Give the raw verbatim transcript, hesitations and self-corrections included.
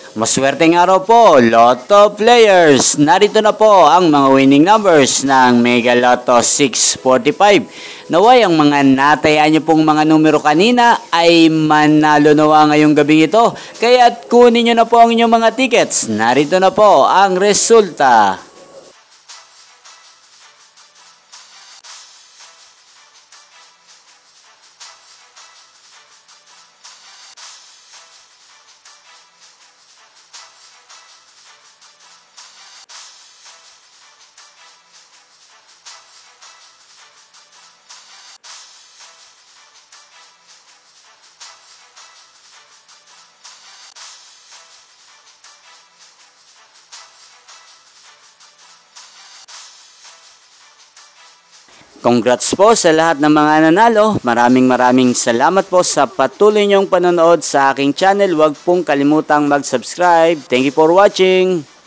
Maswerteng araw po, Lotto players! Narito na po ang mga winning numbers ng Mega Lotto six forty-five. Naway ang mga natayaan nyo pong mga numero kanina ay manalo nawa ngayong gabi ito. Kaya kunin nyo na po ang inyong mga tickets. Narito na po ang resulta. Congrats po sa lahat ng mga nanalo. Maraming maraming salamat po sa patuloy niyong panonood sa aking channel. Huwag pong kalimutang mag-subscribe. Thank you for watching.